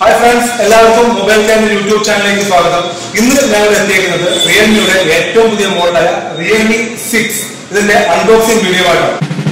Hi friends, എല്ലാവർക്കും mobile camera YouTube ചാനലിലേക്ക് സ്വാഗതം. ഇന്ന് ഞങ്ങൾ എത്തിയിരിക്കുന്നത് റിയൽമിയുടെ ഏറ്റവും പുതിയ മോഡലായ റിയൽമി 6 ഇതിന്റെ അൺബോക്സിംഗ് വീഡിയോ ആണ്.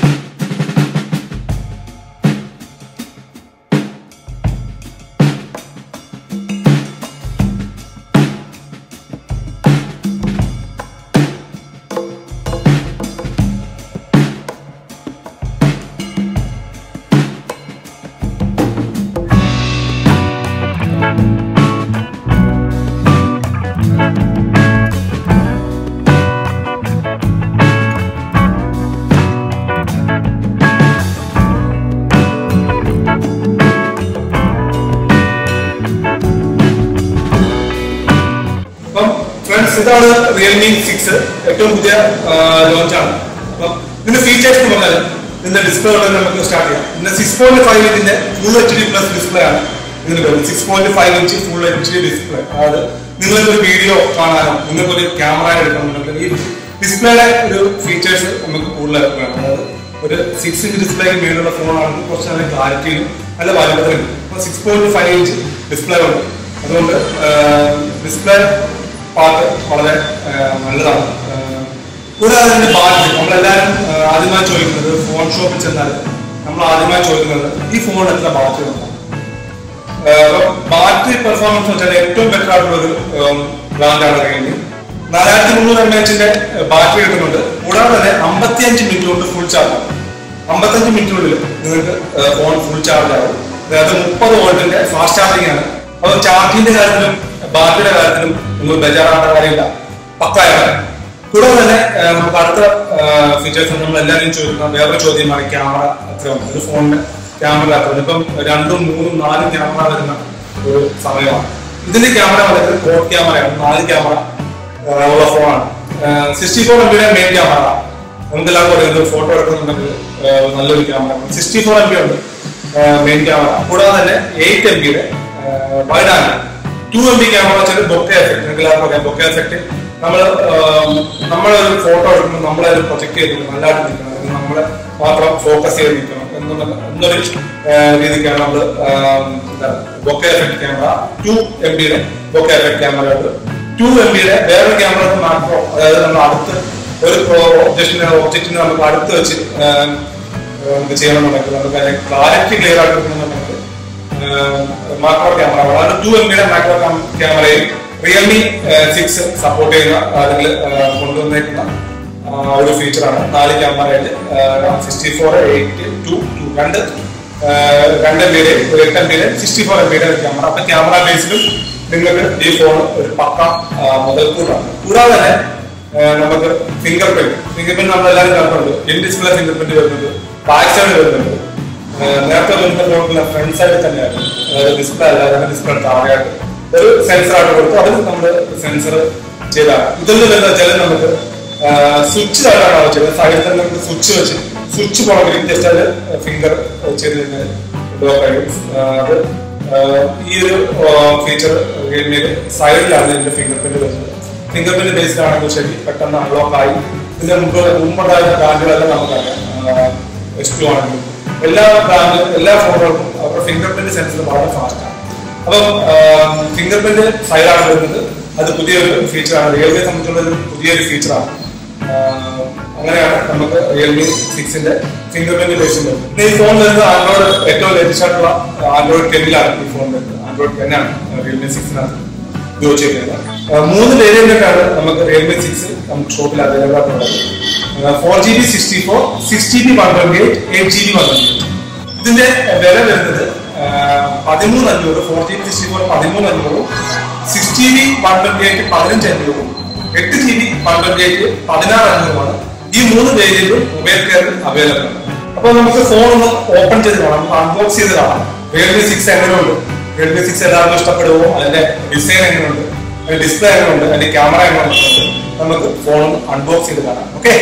ഇതാണ് റിയൽമി 6 ഏറ്റവും പുതിയ ലോഞ്ചാണ്. അപ്പം ഇതിന്റെ ഫീച്ചേഴ്സ് എന്ന് പറഞ്ഞാൽ ഇതിന്റെ ഡിസ്പ്ലേ നമുക്ക് സ്റ്റാർട്ട് ചെയ്യാം. ഇതിന്റെ 6.5 ഇഞ്ചിന്റെ ഫുൾ HD പ്ലസ് ഡിസ്പ്ലേ ആണ് ഇതിന് വരുന്നത്. 6.5 ഇഞ്ച് ഫുൾ HD ഡിസ്പ്ലേ. അതായത് നിങ്ങൾക്കൊരു വീഡിയോ കാണാനോ നിങ്ങൾക്കൊരു ക്യാമറ എടുക്കണമെന്നുണ്ടെങ്കിൽ ഈ ഡിസ്പ്ലേയുടെ ഒരു ഫീച്ചേഴ്സ് നമുക്ക് കൂടുതലായിട്ട് വേണം. അതായത് ഒരു 6 ഇഞ്ച് ഡിസ്പ്ലേക്ക് മേലുള്ള ഫോണാണെങ്കിൽ കുറച്ച് നല്ല ക്ലാരിറ്റിയിലും നല്ല വലുപ്പത്തിലും 6.5 ഇഞ്ച് ഡിസ്പ്ലേ ഉണ്ട്. അതുകൊണ്ട് ഡിസ്പ്ലേ പാർട്ട് വളരെ നല്ലതാണ്. കൂടാതെ അതിന്റെ ബാറ്ററി നമ്മളെല്ലാവരും ആദ്യമായി ചോദിക്കുന്നത് ഫോൺ ഷോപ്പിൽ ചെന്നാൽ നമ്മൾ ആദ്യമായി ചോദിക്കുന്നത് ഈ ഫോണിൽ എത്ര ബാറ്ററി ഉണ്ടാവും. ബാറ്ററി പെർഫോമൻസ് വെച്ചാൽ ഏറ്റവും ബെറ്റർ ആയിട്ടുള്ള ഒരു ബ്രാൻഡാണ് റിയൽമി. 4300 mAh ബാറ്ററി കിട്ടുന്നുണ്ട്. കൂടാതെ തന്നെ 55 മിനിറ്റ് കൊണ്ട് ഫുൾ ചാർജ് ആകും. 55 മിനിറ്റിനുള്ളിൽ നിങ്ങൾക്ക് ഫോൺ ഫുൾ ചാർജ് ആകും. അതായത് 30 വോൾട്ടിന്റെ ഫാസ്റ്റ് ചാർജിങ് ആണ്. അപ്പോൾ ചാർജിന്റെ കാര്യത്തിലും ബാറ്ററിയുടെ കാര്യത്തിലും നിങ്ങൾ ബേജാറാവേണ്ട കാര്യമില്ല, പക്കായാണ്. കൂടാതെ തന്നെ നമുക്ക് അടുത്ത ഫീച്ചേഴ്സ് നമ്മൾ എല്ലാവരും ചോദിക്കുന്ന വേറെ ചോദ്യമാണ് ക്യാമറ എത്രയാണ്. ഒരു ഫോണിന് ക്യാമറ എത്രയാണ്. ഇപ്പം 2, 3, 4 ക്യാമറ വരുന്ന ഒരു സമയമാണ്. ഇതിന്റെ ക്യാമറ വന്നിട്ട് കോഡ് ക്യാമറയാണ്. 4 ക്യാമറ ഉള്ള ഫോണാണ്. 64 MB മെയിൻ ക്യാമറ. നമുക്കെല്ലാവർക്കും അറിയുന്നത് ഫോട്ടോ എടുക്കുന്നുണ്ടെങ്കിൽ നല്ലൊരു ക്യാമറ 64 MB ഉണ്ട് മെയിൻ ക്യാമറ. കൂടാതെ തന്നെ 8 MB വൈഡ് ആണ്. 2 MB ക്യാമറ വെച്ചാൽ ബൊക്കെ എഫക്ട്. നിങ്ങൾക്ക് എല്ലാവർക്കും അറിയാം ബൊക്കെ എഫക്ട്. നമ്മളൊരു ഫോട്ടോ എടുക്കുമ്പോൾ നമ്മളത് പ്രൊജക്ട് ചെയ്തിട്ട് നല്ലതായിട്ട് നിൽക്കണം, നമ്മളെ മാത്രം ഫോക്കസ് ചെയ്ത് നിൽക്കണം എന്നൊരു രീതിക്കാണ് നമ്മൾ bokeh effect camera. 2 MB bokeh effect camera ഉണ്ട്. 2 MB വേറൊരു ക്യാമറ മാക്രോ, അതായത് നമ്മൾ അടുത്ത് ഒരു ഒബ്ജക്റ്റിനെ നമുക്ക് അടുത്ത് വെച്ച് നമുക്ക് ചെയ്യണമെന്നുണ്ടെങ്കിൽ നമുക്ക് അതിന്റെ ക്ലാരിറ്റി ക്ലിയർ ആയിട്ട് കിട്ടണമെന്നുണ്ടെങ്കിൽ മാക്രോ ക്യാമറ. അതായത് 2 MB മാക്രോ ക്യാമറയും റിയൽമി 6 സപ്പോർട്ട് ചെയ്യുന്ന അതിൽ കൊണ്ടുവന്നേക്കുന്ന ഒരു ഫീച്ചറാണ്. 4 ക്യാമറയില് 64, 8, 2, 2 MB 8 MB 64 MB ക്യാമറ. അപ്പൊ ക്യാമറ ബേസിലും നിങ്ങൾക്ക് ഈ ഫോൺ ഒരു പക്ക മുതൽക്കൂട്ടാണ്. കൂടാതെ തന്നെ നമുക്ക് ഫിംഗർ പ്രിന്റ് നമ്മളെല്ലാവരും കണ്ടിട്ടുണ്ട്. ഇൻ ഡിസ്പ്ലേ ഫിംഗർ പ്രിന്റ് വരുന്നുണ്ട്, ബാക്ക് സൈഡ് വരുന്നുണ്ട്. നേരത്തെ വരുന്ന ഫോണിലെ ഫ്രണ്ട് സൈഡിൽ തന്നെയായിരുന്നു. അതായത് ഡിസ്പ്ലേ അല്ലാതെ ഡിസ്പ്ലേ താഴെയായിട്ട് ഒരു സെൻസർ ആയിട്ട് കൊടുത്തു. അതിൽ നമ്മൾ സെൻസർ ചെയ്താണ്. ഇതിൽ എന്താ വെച്ചാൽ നമുക്ക് സ്വിച്ച് താഴെയാണ് ആവശ്യം. സൈഡിൽ തന്നെ നമുക്ക് സ്വിച്ച് വെച്ച് സ്വിച്ച് പോകണമെങ്കിൽ ജസ്റ്റ് അത് ഫിംഗർ ചെയ്ത് കഴിഞ്ഞാൽ ലോക്ക് ആയി. അത് ഈ ഒരു ഫീച്ചർ റിയൽമിയിൽ സൈഡിലാണ് ഇതിന്റെ ഫിംഗർ പ്രിന്റ് വരുന്നത്. ഫിംഗർ പ്രിന്റ് ബേസ്ഡ് ആണെങ്കിൽ ശരി പെട്ടെന്ന് അൺലോക്ക് ആയി. ഇതിന്റെ മുമ്പുണ്ടായിരുന്ന ബ്രാൻഡുകളെല്ലാം നമുക്കറിയാം. S2 ആണെങ്കിലും എല്ലാ ഫോണുകൾക്കും അവരുടെ ഫിംഗർ പ്രിന്റ് സെൻസർ വളരെ ഫാസ്റ്റ് ആണ്. അപ്പം ഫിംഗർ പ്രിന്റ് സൈഡാണ് വരുന്നത്. അത് പുതിയൊരു ഫീച്ചറാണ്. റിയൽമിയെ സംബന്ധിച്ചുള്ള പുതിയൊരു ഫീച്ചറാണ്. അങ്ങനെയാണ് നമുക്ക് റിയൽമി 6ന്റെ ഫിംഗർ പ്രിന്റ് ബേസ്ഡ് വരുന്നത്. ഈ ഫോൺ വരുന്നത് ആൻഡ്രോയിഡ് ഏറ്റവും ലേറ്റസ്റ്റ് ആയിട്ടുള്ള ആൻഡ്രോയിഡ് 10 ഈ ഫോൺ വരുന്നത്. ആൻഡ്രോയിഡ് 10 ആണ് റിയൽമി 6 ഉപയോഗിച്ചിരിക്കുന്നത്. 3 വേരിയന്റാണ് നമുക്ക് റിയൽമി 6 നമുക്ക് ഷോപ്പിൽ അവൈലബിൾ ആയിട്ടുള്ളത്. 4GB 64, 6GB 128, 8GB 128. ഇതിന്റെ വില വരുന്നത് 13,500, 4GB 64 13,500, 6GB 128 15,500, 8GB 128 16,500. ഈ 3 വേരിയന്റും മൊബൈൽ കെയറിൽ അവൈലബിൾ ആണ്. അപ്പൊ നമുക്ക് ഫോൺ ഒന്ന് ഓപ്പൺ ചെയ്ത് കാണാം, അൺബോക്സ് ചെയ്ത് കാണാം. റിയൽമി 6 എങ്ങനെയുണ്ട്, റിയൽമി 6 എല്ലാവർക്കും ഇഷ്ടപ്പെടുമോ, അതിന്റെ ഡിസൈൻ എങ്ങനെയുണ്ട്, അതിന്റെ ഡിസ്പ്ലേ എങ്ങനെയുണ്ട്, അതിന്റെ ക്യാമറ എങ്ങനെയുണ്ട്, നമുക്ക് ഫോൺ അൺബോക്സ് ചെയ്ത് കാണാം. ഓക്കെ.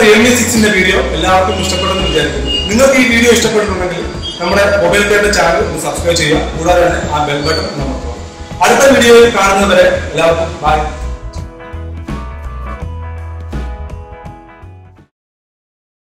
റിയൽമി 6ന്റെ വീഡിയോ എല്ലാവർക്കും ഇഷ്ടപ്പെടുമെന്ന് വിചാരിക്കുന്നു. നിങ്ങൾക്ക് ഈ വീഡിയോ ഇഷ്ടപ്പെട്ടിട്ടുണ്ടെങ്കിൽ നമ്മുടെ മൊബൈൽ കെയറിന്റെ ചാനൽ ഒന്ന് സബ്സ്ക്രൈബ് ചെയ്യുക. കൂടാതെ തന്നെ ആ ബെൽ ബട്ടൺ അമർത്തുക. അടുത്ത വീഡിയോയിൽ കാണുന്നവരെ എല്ലാവർക്കും ബൈ.